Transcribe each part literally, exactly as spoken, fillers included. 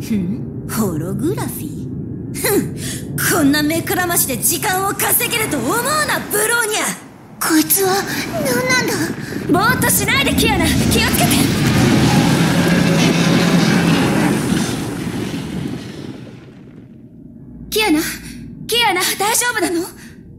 ふん、ホログラフィー。ふん、こんな目くらましで時間を稼げると思うな、ブローニャ。 こいつは何なんだ。 ぼーっとしないで、キアナ。気をつけて。キアナ、キアナ、大丈夫なの？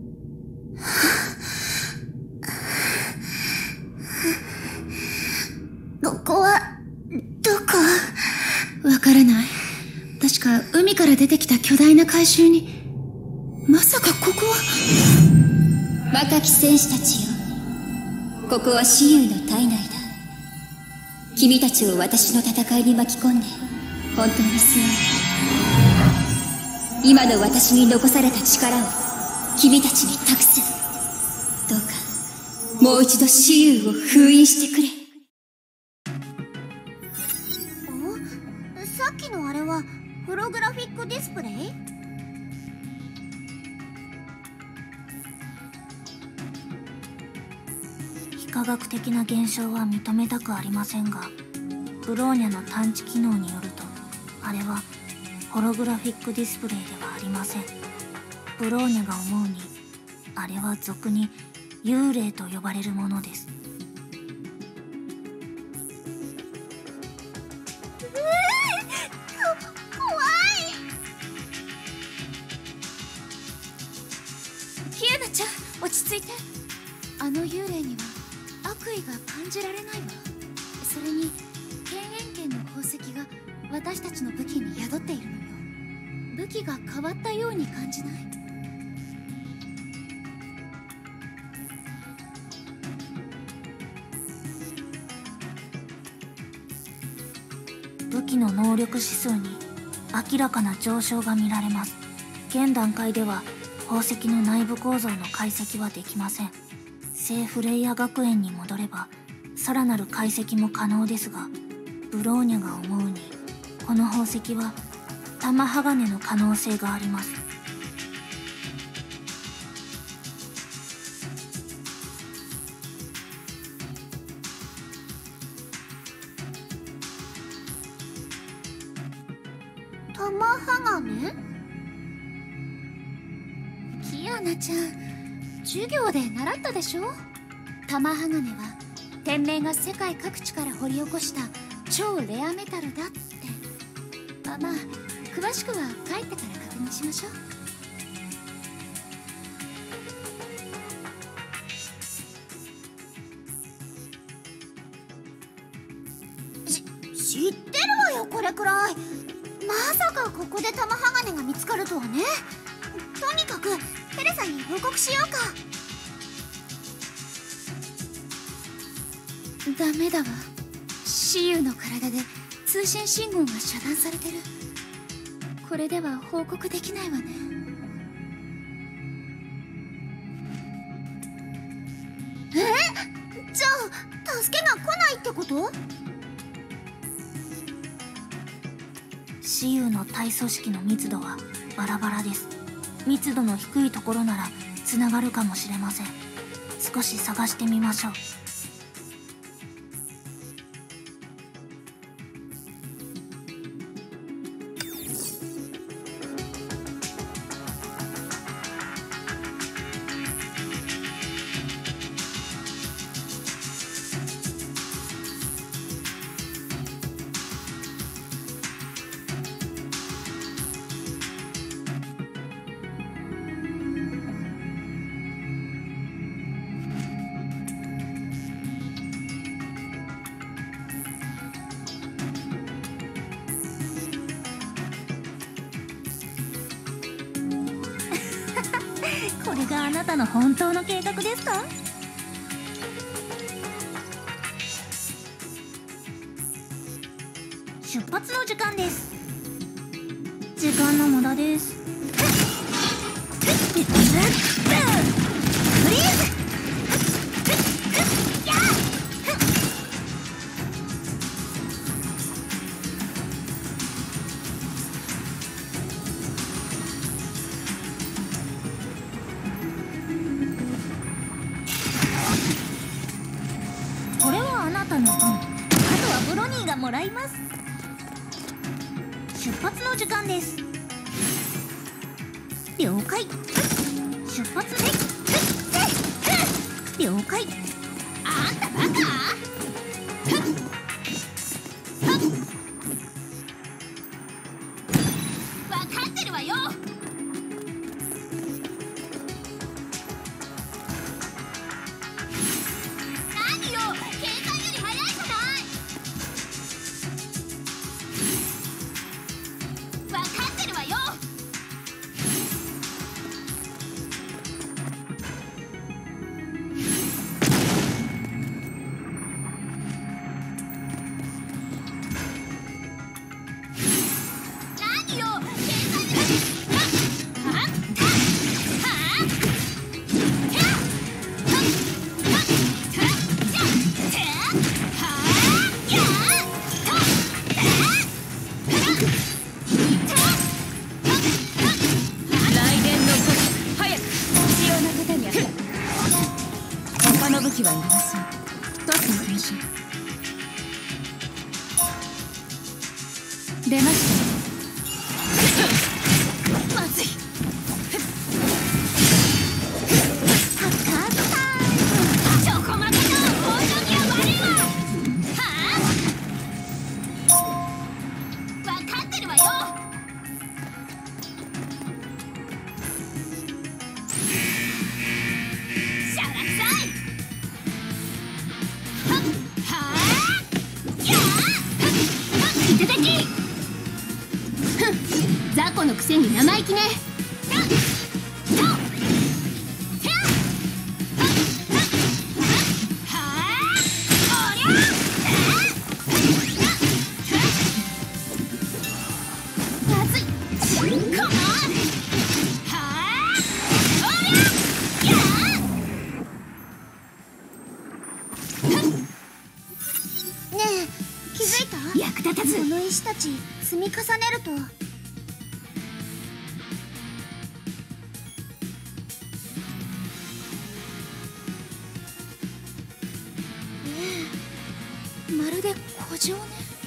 ここはどこ？ わからない。確か海から出てきた巨大な怪獣に。まさかここは。 若き戦士たちよ、ここは雌雄の体内だ。君たちを私の戦いに巻き込んで本当にすまない。今の私に残された力を君たちに託す。どうかもう一度雌雄を封印してくれ。お、さっきのあれはホログラフィックディスプレイ？ 非科学的な現象は認めたくありませんが、ブローニャの探知機能によると、あれはホログラフィックディスプレイではありません。ブローニャが思うに、あれは俗に幽霊と呼ばれるものです。 キアナちゃん、落ち着いて。あの幽霊には悪意が感じられないわ。それに天円圏の宝石が私たちの武器に宿っているのよ。武器が変わったように感じない？ 武器の能力指数に明らかな上昇が見られます。現段階では宝石の内部構造の解析はできません。聖フレイヤ学園に戻ればさらなる解析も可能ですが、ブローニャが思うにこの宝石は玉鋼の可能性があります。 玉鋼？ キアナちゃん、授業で習ったでしょ？玉鋼は天命が世界各地から掘り起こした超レアメタルだって。あ、まあ詳しくは帰ってから確認しましょう。 知ってるわよ、これくらい。まさかここで玉鋼が見つかるとはね。とにかくテレサに報告しようか。 ダメだわ。雌雄の体で通信信号が遮断されてる。これでは報告できないわね。 え？じゃあ助けが来ないってこと？ 雌雄の体組織の密度はバラバラです。密度の低いところならつながるかもしれません。少し探してみましょう。これがあなたの本当の計画ですか？出発の時間です。時間の無駄です。フリーズ！これはあなたの分。あとはブロニーがもらいます。 出発の時間です。了解。出発ね。了解。 あんたバカ？分かってるわよ。何よ、計算より早いじゃない。分かってるわよ。他の武器はいりません。トスの練習出ました。まずい。チョコマカの放送機は悪いわ。はあ、分かってるわよ。しゃらくさい。いただき。雑魚のくせに生意気ね。まずい。 ねえ、気づいた？ 役立たず。 この石たち積み重ねるとええ、まるで古城ね。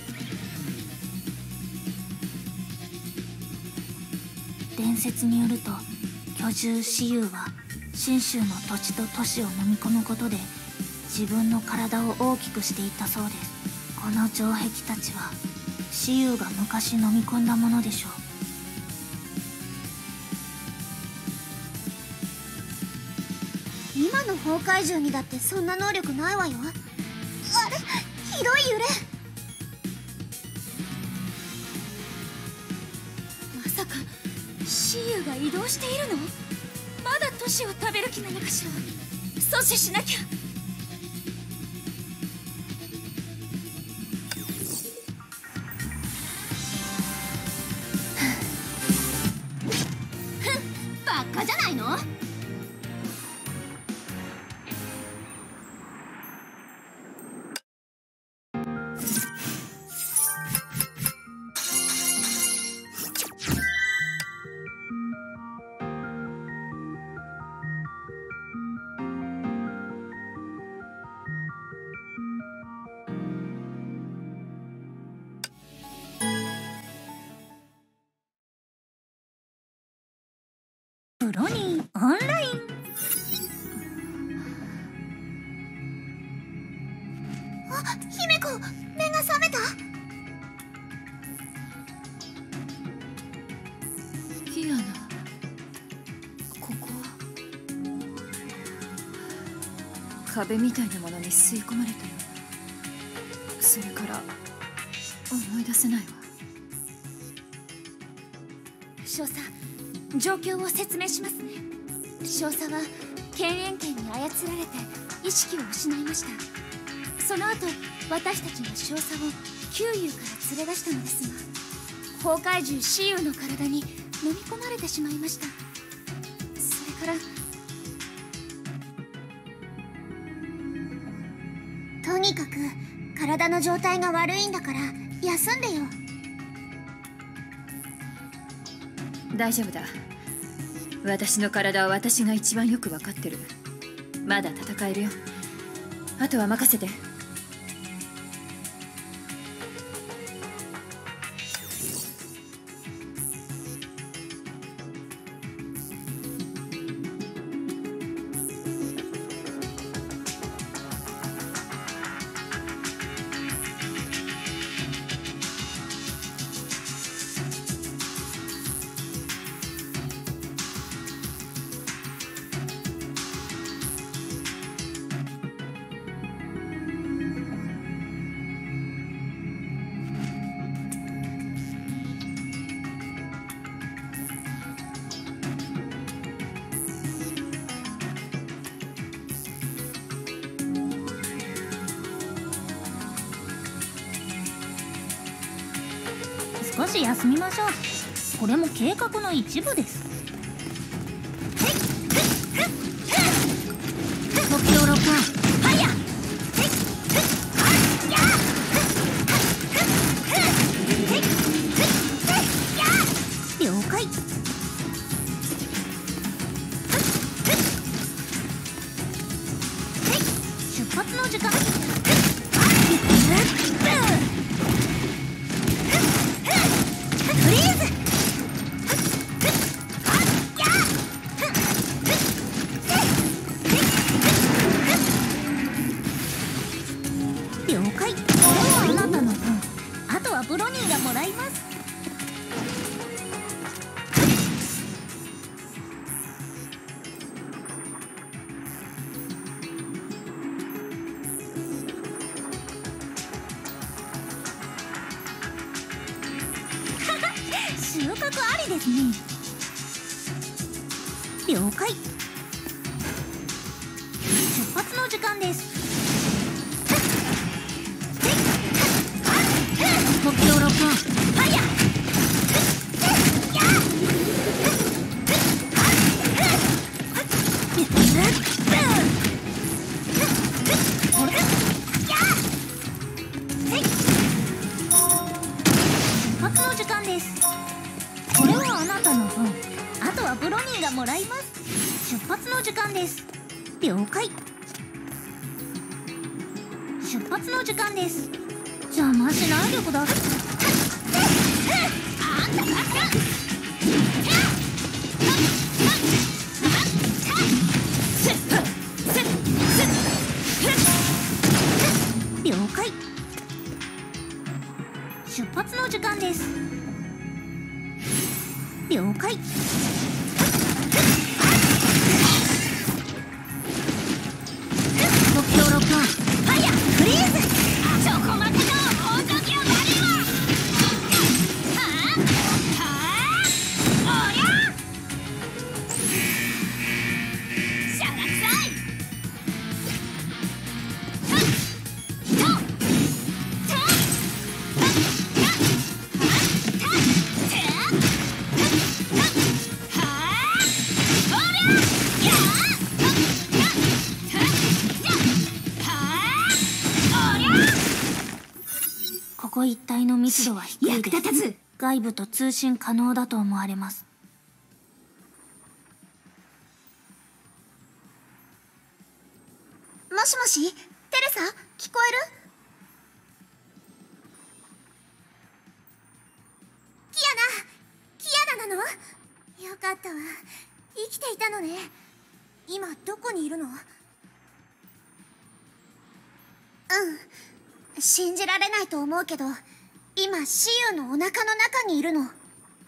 伝説によると、巨獣蚩尤は信州の土地と都市を飲み込むことで自分の体を大きくしていったそうです。この城壁たちは蚩尤が昔飲み込んだものでしょう。今の崩壊獣にだってそんな能力ないわよ。あれ、ひどい揺れ。 まさか蚩尤が移動しているの？まだ都市を食べる気なのかしら。阻止しなきゃ。バカじゃないの？ プロニーオンライン。あ、姫子、目が覚めた？ フィアナ、ここは壁みたいなものに吸い込まれたよ。それから思い出せないわ。少佐、状況を説明しますね。少佐は犬猿剣に操られて意識を失いました。その後、私たちが少佐を九遊から連れ出したのですが、崩壊獣蚩尤の体に飲み込まれてしまいました。それからとにかく体の状態が悪いんだから休んでよ。 大丈夫だ。私の体は私が一番よく分かってる。まだ戦えるよ。あとは任せて。 少し休みましょう。これも計画の一部です。目標ロックオン。ファイヤー。了解。出発の時間。フリーズ。了解。これはあなたの分。あとはブロニーがもらいます。収穫ありですね。了解。出発の時間です。目標ロックオン。ファイヤー。出発の時間です。これはあなたの分。あとはブロニーがもらいます。出発の時間です。了解。出発の時間です。邪魔しないでください。あんたバカ。了解。出発の時間です。了解。目標ロックオン。ファイヤー。フリーズ。ちょこまかの放送機を割るわ。はあはあ、おりゃしゃらくさい。ふっととここ一帯の密度は低いです。役立たず。外部と通信可能だと思われます。 もしもし、テレサ、聞こえる？キアナ、キアナなの？よかったわ。生きていたのね。今どこにいるの？うん、信じられないと思うけど、今シユのお腹の中にいるの。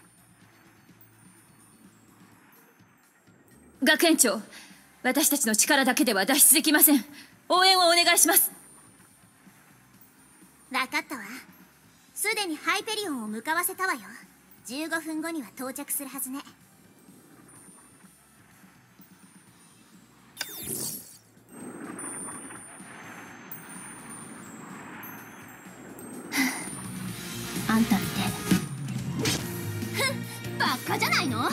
学園長、私たちの力だけでは脱出できません。応援をお願いします。 分かったわ。すでにハイペリオンを向かわせたわよ。じゅうごふんごには到着するはずね。 あんたってふん、バカじゃないの？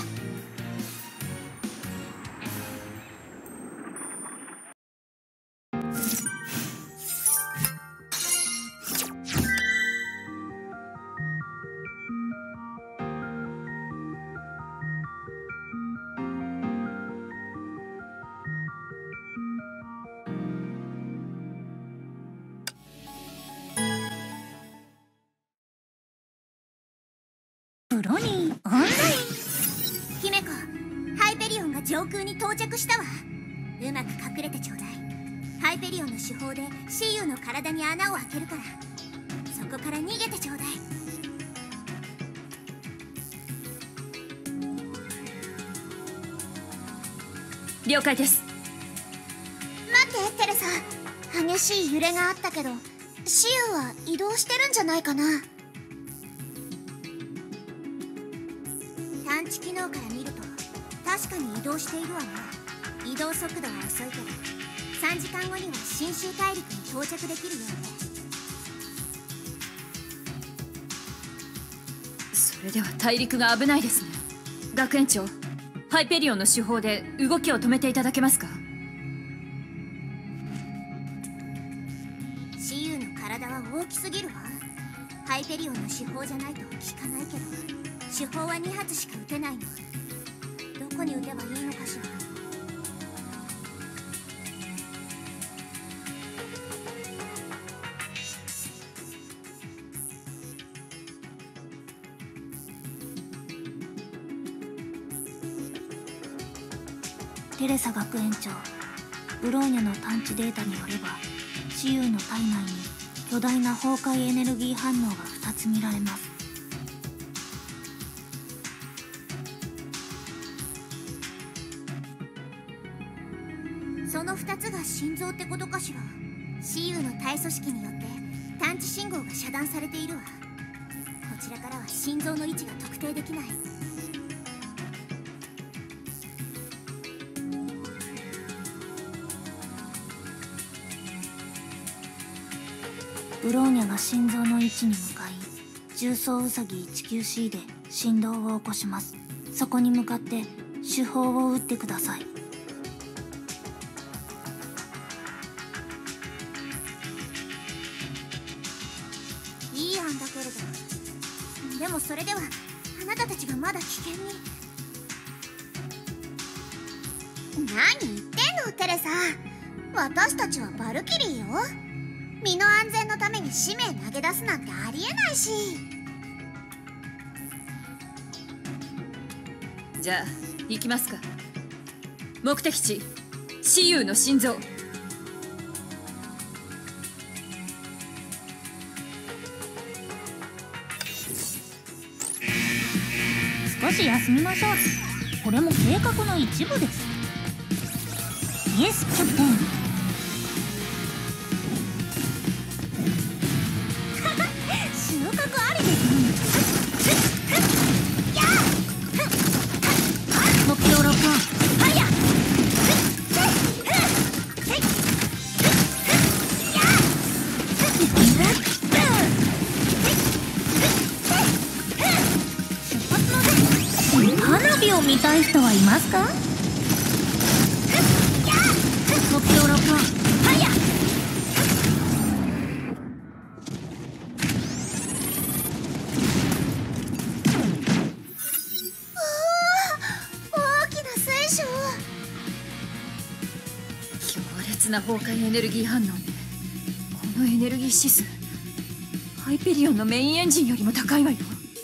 ブロニーオンライン。 姫子、ハイペリオンが上空に到着したわ。うまく隠れてちょうだい。ハイペリオンの手法でシユの体に穴を開けるから、そこから逃げてちょうだい。 了解です。 待って、テレサ。激しい揺れがあったけど、シユは移動してるんじゃないかな。探知機能から見ると確かに移動しているわね。移動速度は遅いけどさんじかんごには新州大陸に到着できるようね。 れでは大陸が危ないですね。学園長、ハイペリオンの手法で動きを止めていただけますか？ シユの体は大きすぎるわ。ハイペリオンの手法じゃないと効かないけど、手法はに発しか撃てないの。どこに撃てばいいのかしら。 テレサ学園長、ブローニャの探知データによれば、シユの体内に巨大な崩壊エネルギー反応がふたつ見られます。 そのふたつが心臓ってことかしら。シユの体組織によって探知信号が遮断されているわ。こちらからは心臓の位置が特定できない。 ブローニャが心臓の位置に向かい、重装ウサギ いちきゅうシー で振動を起こします。そこに向かって手法を打ってください。 いい案だけれど、でもそれではあなたたちがまだ危険に。何言ってんのテレサ。私たちはバルキリーよ。身の安全のために使命投げ出すなんてありえないし。 じゃあ行きますか。目的地シユの心臓。 少し休みましょう。これも計画の一部です。イエスキャプテン。見たい人はいますか？目標録音。ファイヤー。 大きな水晶。 強烈な崩壊エネルギー反応ね。このエネルギー指数、ハイペリオンのメインエンジンよりも高いわよ。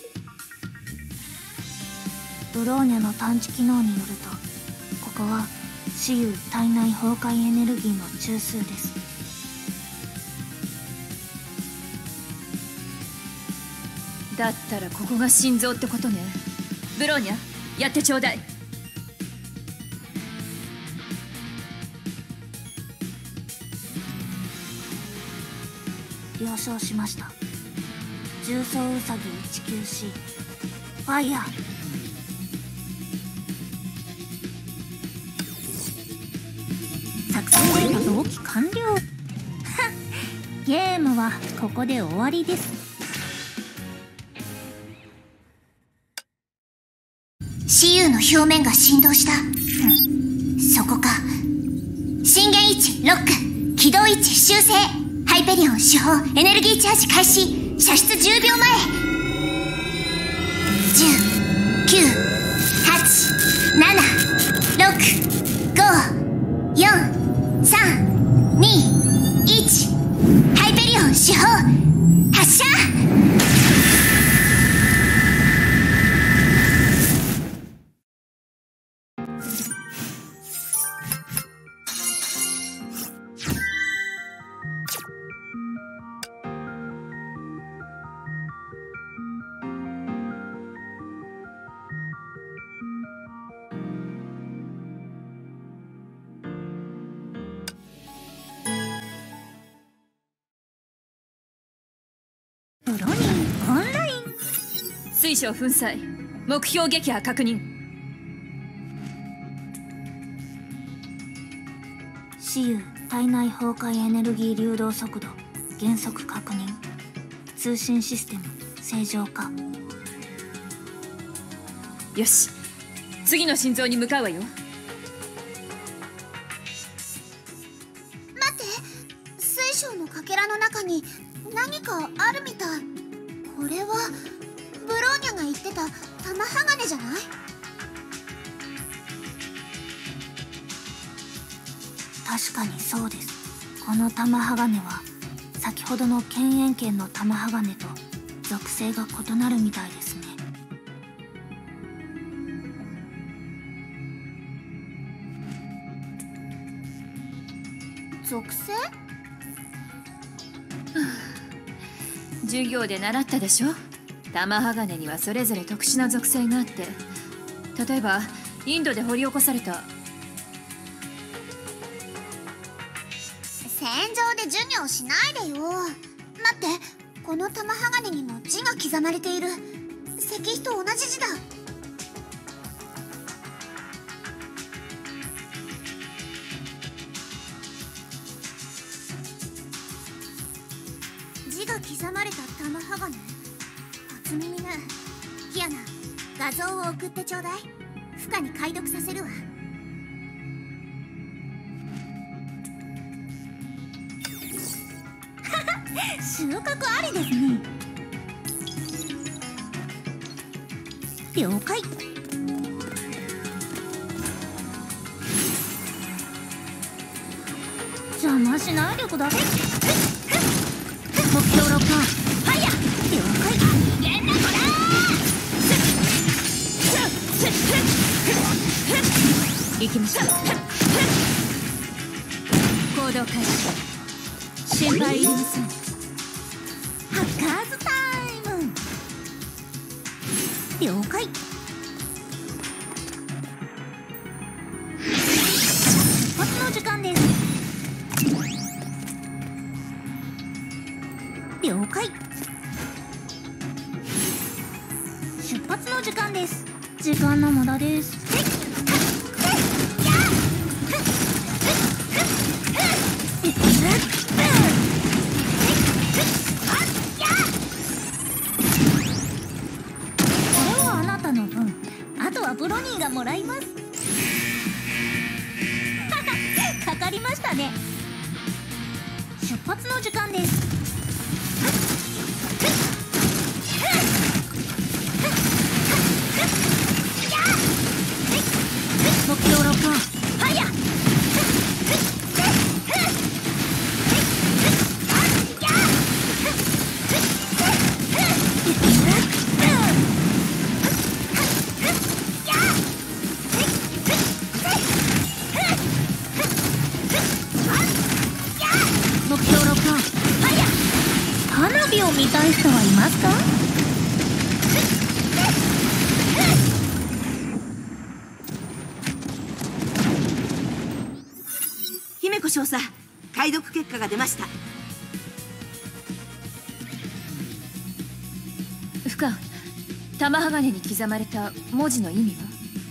ブローニャの探知機能によると、ここはシユ体内崩壊エネルギーの中枢です。 だったらここが心臓ってことね。ブローニャ、やってちょうだい。 了承しました。重装ウサギ いちきゅうシー ファイヤー。作戦データ同期完了。ゲームはここで終わりです。 シユの表面が振動した。そこか。震源位置ロック、軌道位置修正。ハイペリオン手法エネルギーチャージ開始。射出じゅうびょうまえ。じゅう、きゅう、はち、なな、ろく、ご、よん、さん、に、いち。ハイペリオン手法発射。 ブロニーオンライン。 水晶粉砕、目標撃破確認。 シユ体内崩壊エネルギー流動速度減速確認。通信システム正常化。 よし、次の心臓に向かうわよ。 待って、水晶のかけらの中に何かあるみたい。これはブローニャが言ってた玉鋼じゃない？ 確かにそうです。この玉鋼は先ほどの犬猿剣の玉鋼と属性が異なるみたいですね。 属性？ 授業で習ったでしょ。玉鋼にはそれぞれ特殊な属性があって、例えばインドで掘り起こされた。 戦場で授業しないでよ。待って、この玉鋼にも字が刻まれている。石碑と同じ字だ。字が刻まれた玉鋼。初耳ね。キアナ、画像を送ってちょうだい。負荷に解読させるわ。収穫ありですね。了解。邪魔しないでください。目標ロックオン。ファイヤー。了解。ゲンナコだー。行きましょう。行動開始。心配いりません。ハッカーズタイム。了解。出発の時間です。了解。出発の時間です。時間の無駄です。ブロニーがもらいます。かかりましたね。出発の時間です。目標ロックオン。ファイヤー。花火を見たい人はいますか？ 姫子少佐、解読結果が出ました。 不可、玉鋼に刻まれた文字の意味は？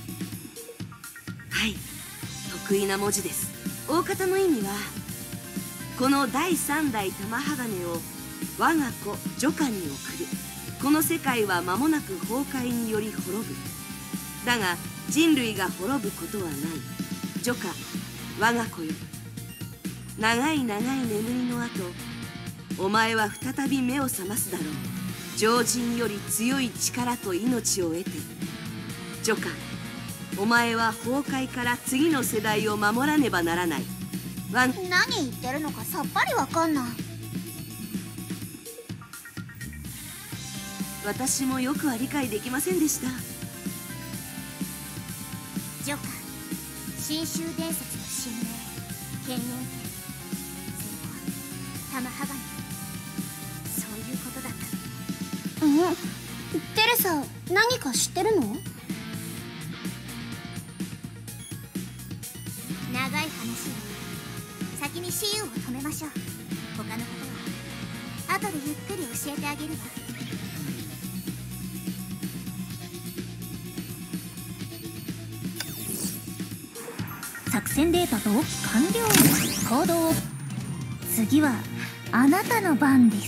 はい、得意な文字です。大方の意味は、この第三代玉鋼を我が子ジョカに送る。この世界は間もなく崩壊により滅ぶ。だが人類が滅ぶことはない。ジョカ、我が子よ。長い長い眠りの後、お前は再び目を覚ますだろう。常人より強い力と命を得て。ジョカ、お前は崩壊から次の世代を守らねばならない。わん何言ってるのかさっぱりわかんない。 私もよくは理解できませんでした。 ジョカ、新州伝説の神明、犬猿剣、玉鋼、そういうことだった。うん、テレサ、何か知ってるの？長い話よ。先にシユを止めましょう。他のことは後でゆっくり教えてあげるわ。作戦データ同期完了。行動。次はあなたの番です。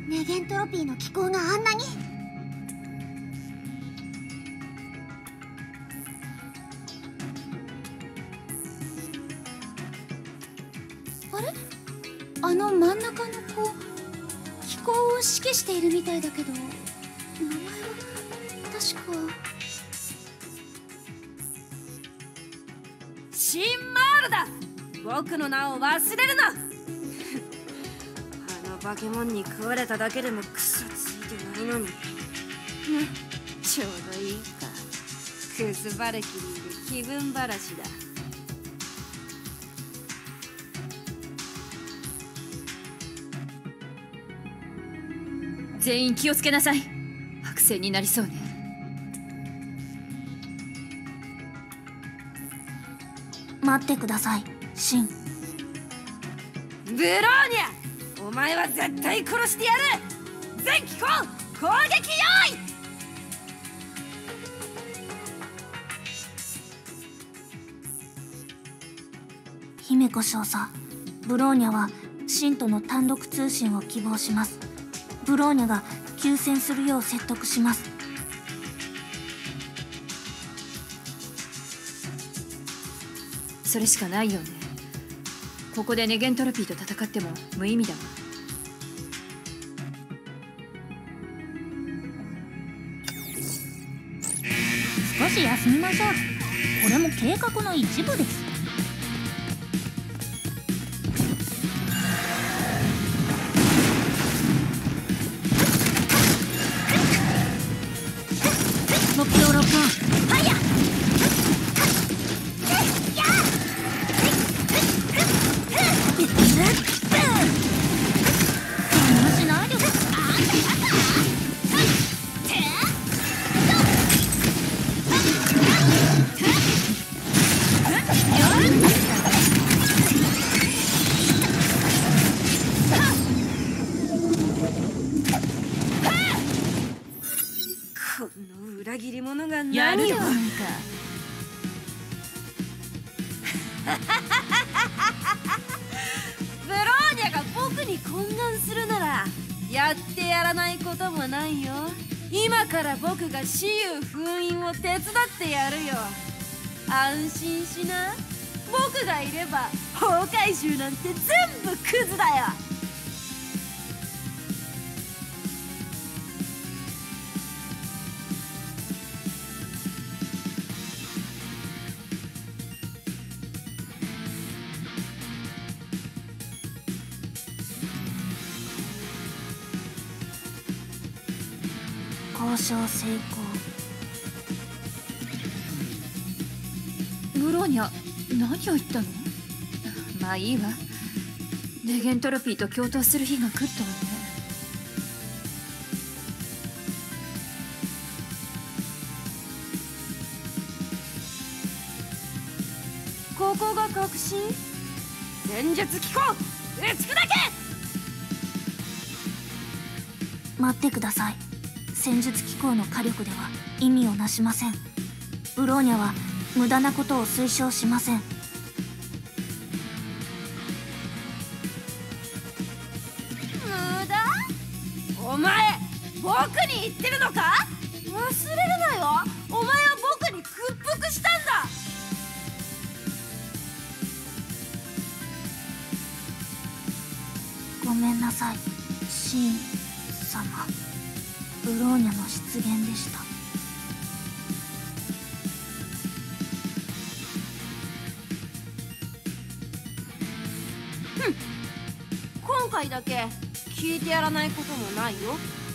ネゲントロピーの気候があんなに。あれ、あの真ん中の子、気候を指揮しているみたいだけど、名前は確かシンマールだ。僕の名を忘れるな。あの化け物に食われただけでもクソついてないのに。ね、ちょうどいいか。クズバルキリーで気分晴らしだ。 全員気をつけなさい。白線になりそうね。 待ってください、シン。 ブローニャ、お前は絶対殺してやる。全機構攻撃用意。 姫子少佐、ブローニャはシンとの単独通信を希望します。ブローニャが休戦するよう説得します。 それしかないよね。ここでネゲントロピーと戦っても無意味だわ。 少し休みましょう。これも計画の一部です。目標ロックオン。ファイヤー。 裏切り者がやる何を。 よなんか。 ブローニャが僕に懇願するならやってやらないこともないよ。今から僕が雌雄封印を手伝ってやるよ。安心しな。僕がいれば崩壊獣なんて全部クズだよ。 交渉成功。 ブローニャ、何を言ったの？まあいいわ。ネゲントロピーと共闘する日が来るとはね。 ここが確信？戦術機構打ち砕け！ 待ってください。戦術機構の火力では意味をなしません。ブローニャは無駄なことを推奨しません。 無駄？お前僕に言ってるのか？忘れるなよ。お前は僕に屈服したんだ。 ごめんなさい、シン様。ブローニャの出現でした。 ふん、今回だけ聞いてやらないこともないよ。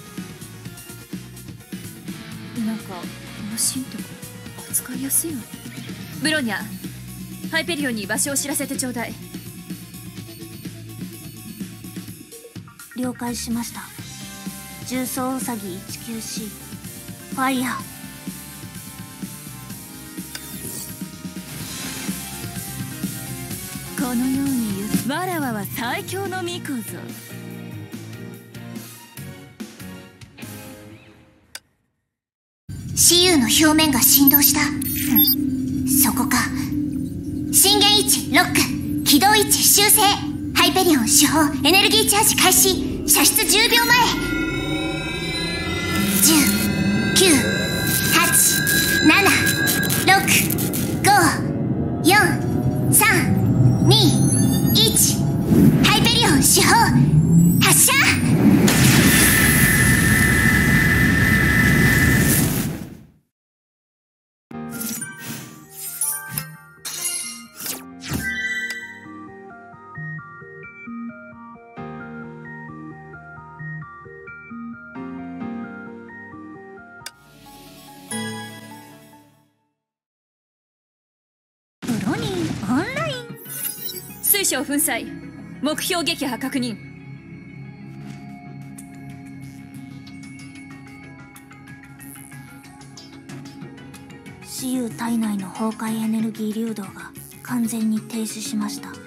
なんかこのシンとか扱いやすいわね。ブローニャ、ハイペリオンに場所を知らせてちょうだい。 了解しました。重装ウサギ いちきゅうシー ファイヤー。 このように言う。わらわは最強の巫女ぞ。 雌雄の表面が振動した。そこか。震源位置ロック、軌道位置修正。ハイペリオン手法エネルギーチャージ開始。 射出じゅうびょうまえ。じゅう、きゅう、はち、なな、ろく、ご、よん、さん、に、いち。ハイペリオン主砲発射。 プロニーオンライン。 水晶粉砕、目標撃破確認。 雌雄体内の崩壊エネルギー流動が完全に停止しました。 ほ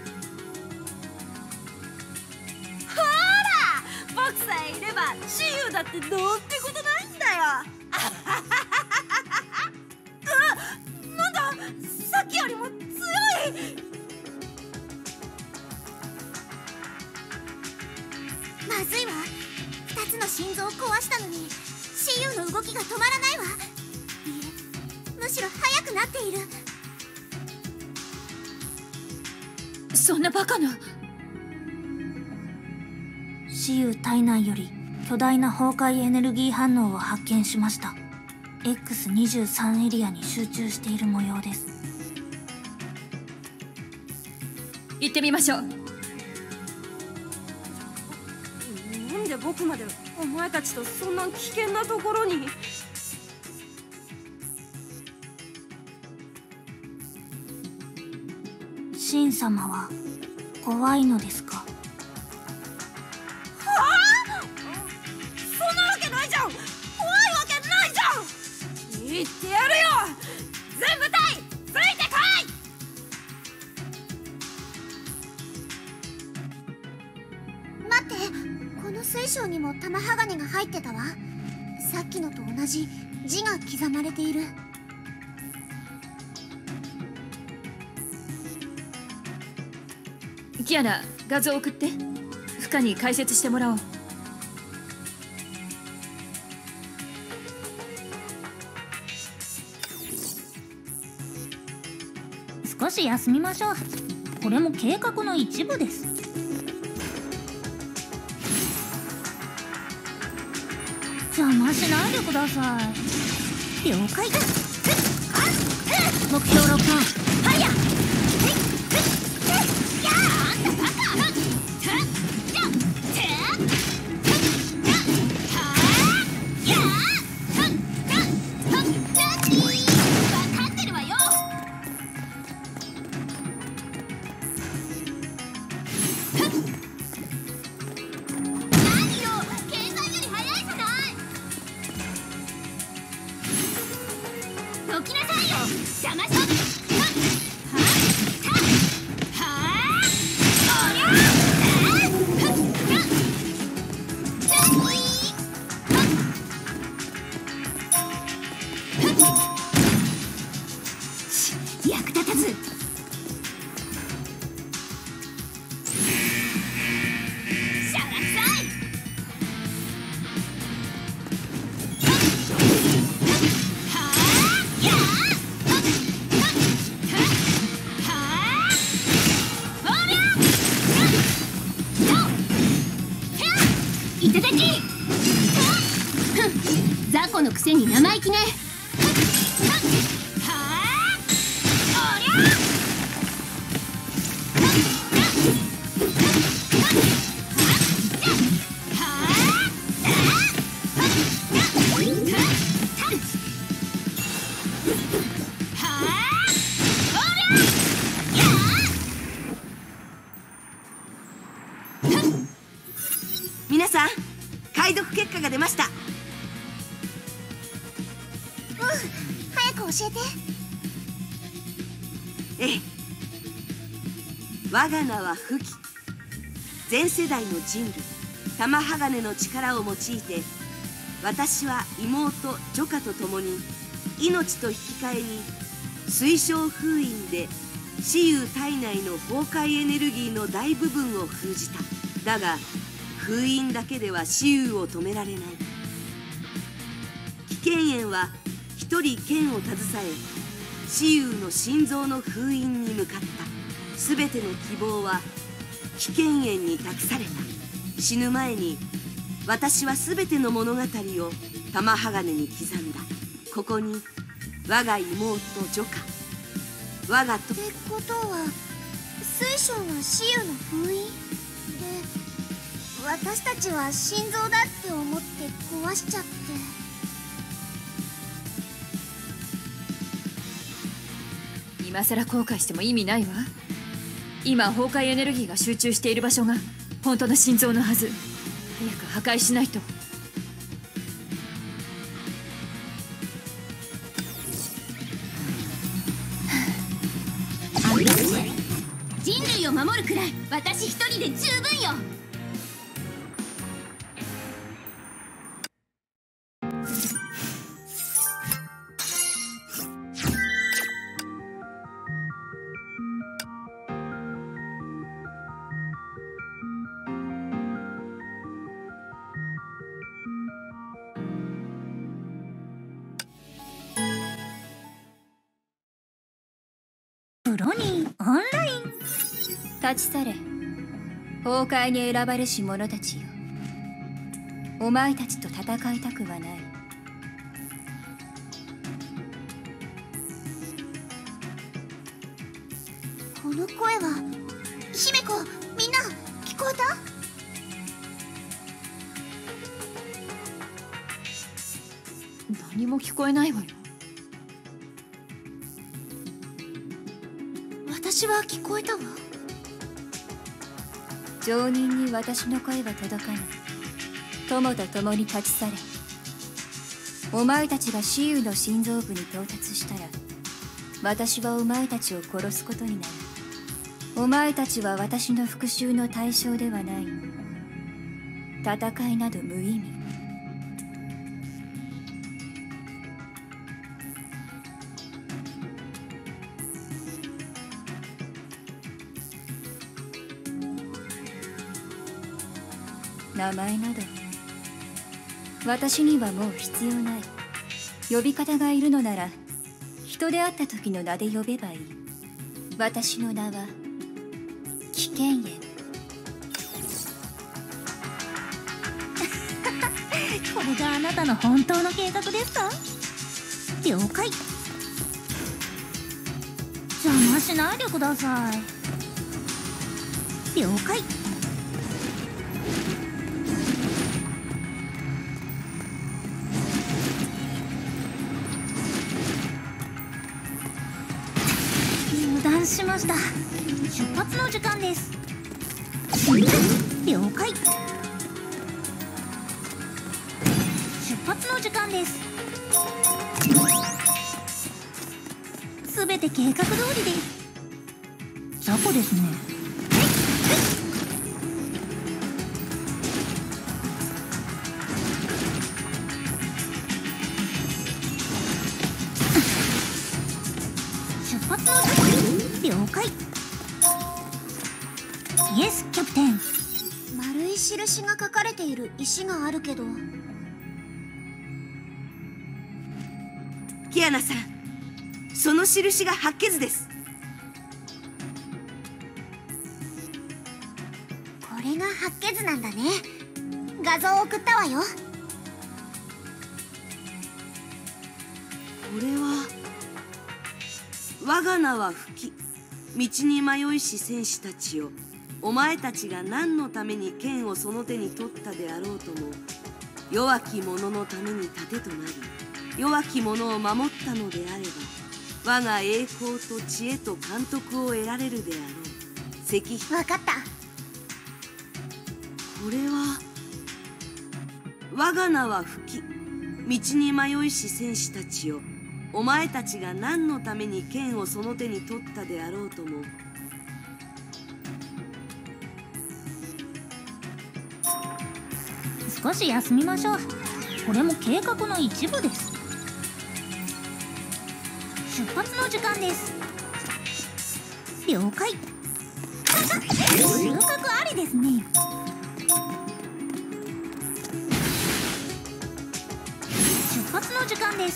ら、僕さえいれば雌雄だってどうってことないんだよ。うわ、なんだ、さっきよりも強い。 まずいわ。ふたつの心臓を壊したのに雌雄の動きが止まらないわ。いえ、むしろ速くなっている。 そんなバカな。 雌雄体内より巨大な崩壊エネルギー反応を発見しました。 エックスにじゅうさん エリアに集中している模様です。 行ってみましょう。 なんで僕までお前たちとそんな危険なところに。 シン様は怖いのですか？ はあ、そんなわけないじゃん。怖いわけないじゃん。言ってやるよ。全部隊ついてこい。待って、この水晶にも玉鋼が入ってたわ。さっきのと同じ字が刻まれている。 キアナ、画像送って。負荷に解説してもらおう。 少し休みましょう。これも計画の一部です。邪魔しないでください。了解です。目標ロックオン。ファイヤー。 役立たず。しゃらくさい。いただき。雑魚のくせに生意気ね。 皆さん、解読結果が出ました。 うん、早く教えて。 ええ、我が名はフキ。前世代の人類玉鋼の力を用いて、私は妹ジョカと共に命と引き換えに水晶封印で雌雄体内の崩壊エネルギーの大部分を封じた。だが封印だけでは雌雄を止められない。貴剣炎は一人剣を携え、雌雄の心臓の封印に向かった。すべての希望は貴剣炎に託された。死ぬ前に私はすべての物語を玉鋼に刻んだ。ここに我が妹ジョカ、我がと。 ってことは水晶は雌雄の封印で、私たちは心臓だって思って壊しちゃって。 今さら後悔しても意味ないわ。今崩壊エネルギーが集中している場所が本当の心臓のはず。早く破壊しないと。 人類を守るくらい私一人で十分よ。 プロニーオンライン。 立ち去れ、崩壊に選ばれし者たちよ。お前たちと戦いたくはない。 この声は姫子、みんな聞こえた？ 何も聞こえないわよ。 私は聞こえたわ。 常人に私の声は届かない。友と共に立ち去れ。お前たちが雌雄の心臓部に到達したら、私はお前たちを殺すことになる。お前たちは私の復讐の対象ではない。戦いなど無意味。名前など私にはもう必要ない。呼び方がいるのなら人で会った時の名で呼べばいい。私の名は貴剣炎。 これがあなたの本当の計画ですか？了解。邪魔しないでください。了解。油断しました。出発の時間です。了解。出発の時間です。すべて計画通りです。雑魚ですね。出発の時間。了解。イエス、キャプテン。 丸い印が書かれている石があるけど。 キアナさん、その印が八卦図です。 これが八卦図なんだね。画像を送ったわよ。 これは我が名は吹き、道に迷いし戦士たちよ。お前たちが何のために剣をその手に取ったであろうとも、弱き者のために盾となり、弱き者を守ったのであれば、我が栄光と知恵と監督を得られるであろう。石碑。 わかった。 これは我が名は吹き、道に迷いし戦士たちよ。お前たちが何のために剣をその手に取ったであろうとも、 少し休みましょう。これも計画の一部です。出発の時間です。了解。収穫ありですね。 時間です。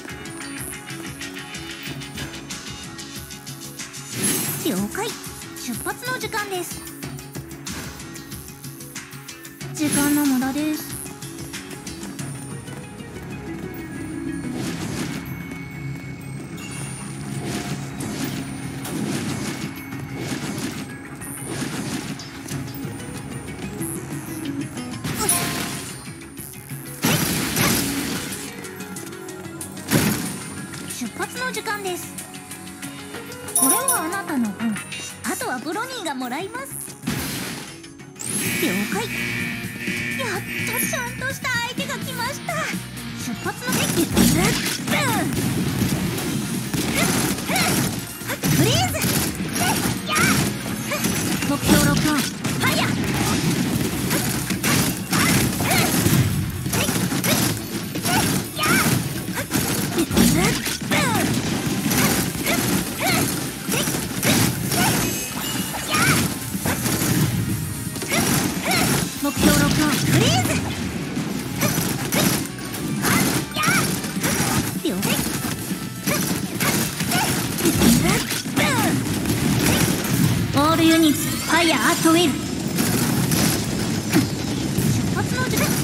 了解。出発の時間です。時間の無駄です。出発の時間です。これはあなたの分。あとはブロニーがもらいます。了解。やっとちゃんとした相手が来ました。出発の時。フリーズ。目標ロックオン。ファイヤー。目標ロックオン。フリーズ。了解。オールユニッツファイヤーアットウィル。出発の時間。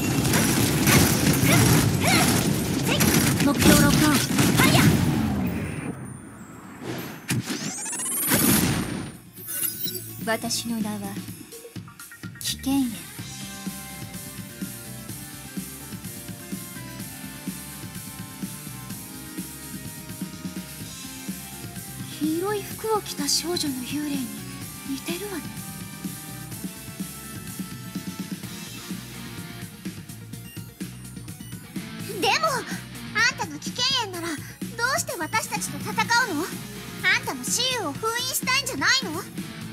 目標ロックオン。ファイヤー。 私の名は危険園。 黄色い服を着た少女の幽霊に似てるわね。 でもあんたが危険園ならどうして私たちと戦うの？あんたも雌雄を封印したいんじゃないの？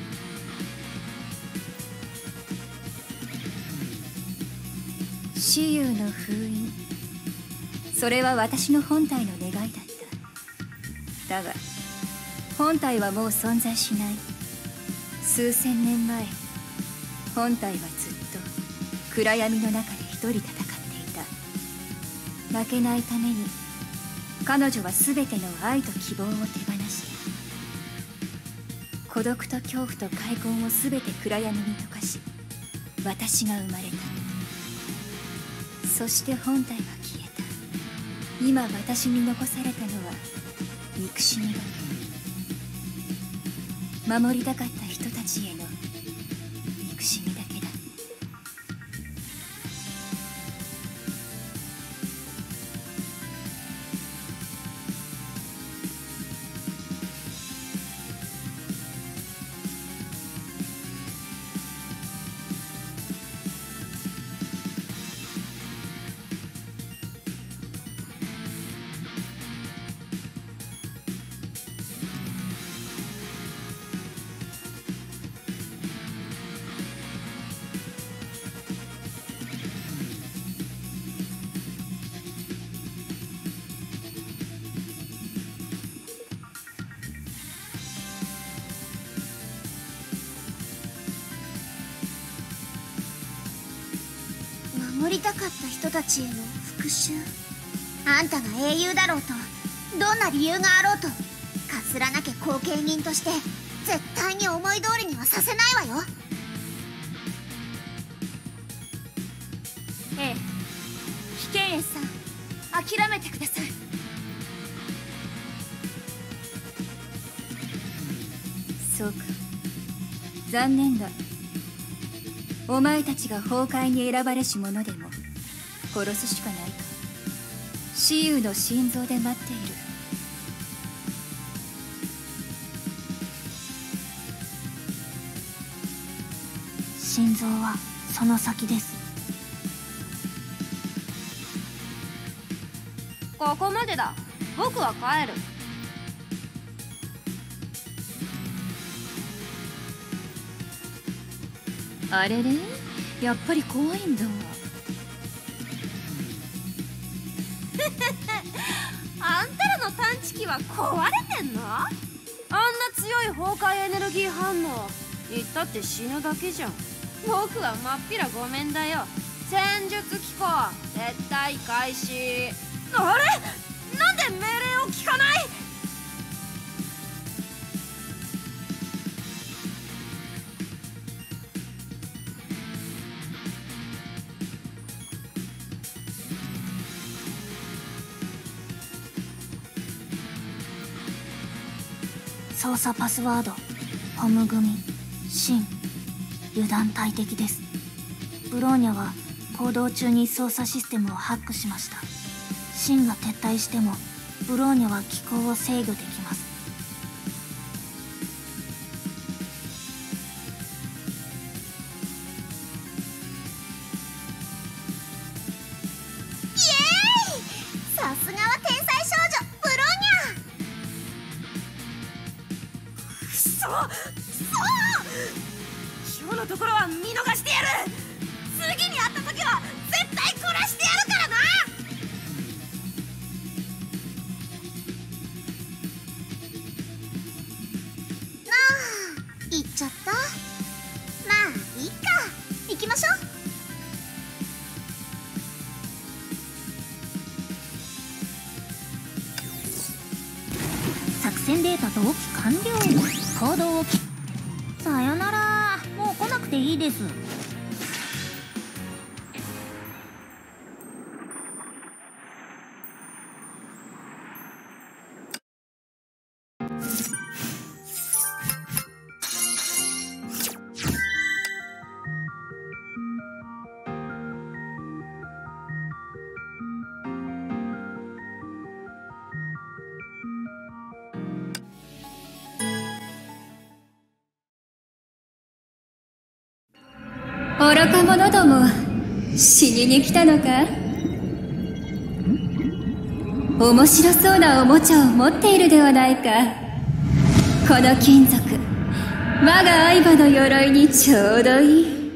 雌雄の封印、それは私の本体の願いだった。だが本体はもう存在しない。数千年前、本体はずっと暗闇の中で一人戦っていた。負けないために彼女は全ての愛と希望を手放した。孤独と恐怖と開墾を全て暗闇に溶かし、私が生まれた。そして本体は消えた。今私に残されたのは憎しみだ。守りたかった人たちへの憎しみだけだ。 守りたかった人たちへの復讐。あんたが英雄だろうとどんな理由があろうと、かすらなき後継人として絶対に思い通りにはさせないわよ。 ええ、危険園さん、諦めてください。 そうか、残念だ。お前たちが崩壊に選ばれし者でも殺すしかないか。雌雄の心臓で待っている。 心臓はその先です。 ここまでだ。僕は帰る。 あれれ、やっぱり怖いんだ。 あんたらの探知機は壊れてんの？あんな強い崩壊エネルギー反応、言ったって死ぬだけじゃん。僕はまっぴらごめんだよ。戦術機構撤退開始。 あれ、なんで命令を聞かない？ 操作パスワードホム組シン油断大敵です。ブローニャは行動中に操作システムをハックしました。シンが撤退してもブローニャは機構を制御できます。 イエーイ、さすがは天才少女ブローニャ。 くそそう今日のところは見逃してやる。次に会った時は絶対殺してやるからな。 ああ、行っちゃった。まあいいか、行きましょう。 作戦データ同期完了。行動をきさよなら。もう来なくていいです。 愚か者ども、死にに来たのか？面白そうなおもちゃを持っているではないか。この金属、我が愛馬の鎧にちょうどいい。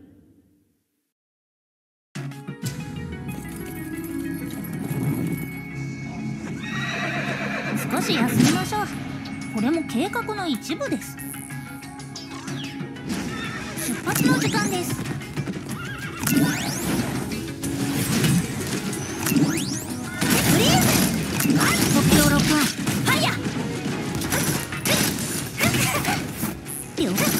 少し休みましょう。これも計画の一部です。出発の時間です。目標ロックオン、ファイヤー。了解。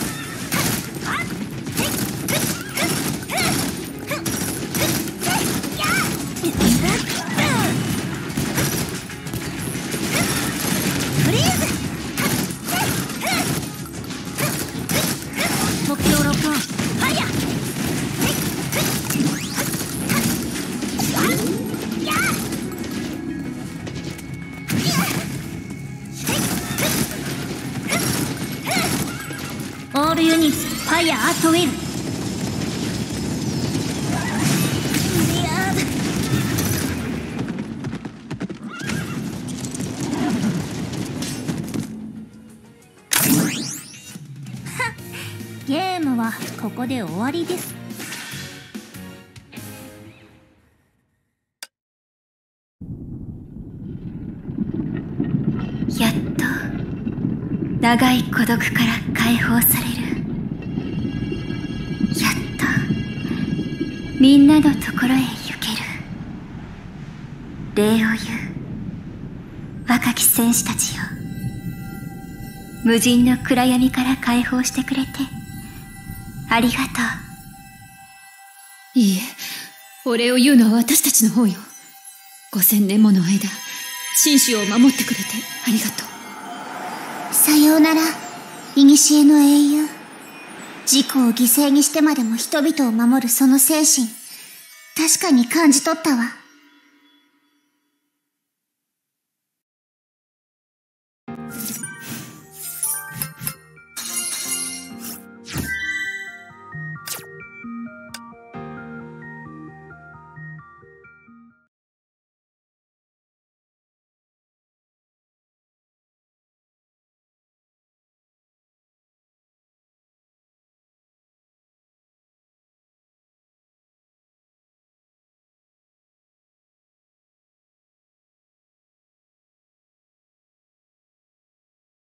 フリーズ。目標ロックオン、ファイヤー。オールユニッツ、ファイヤーアットウィル。いやゲームはここで終わりです。 やっと長い孤独から解放される。やっとみんなのところへ行ける。礼を言う若き戦士たちよ。無尽の暗闇から解放してくれてありがとう。 いいえ、お礼を言うのは私たちの方よ。ごせんねんもの間、紳士を守ってくれてありがとう。 さようなら、古の英雄。自己を犠牲にしてまでも人々を守るその精神、確かに感じ取ったわ。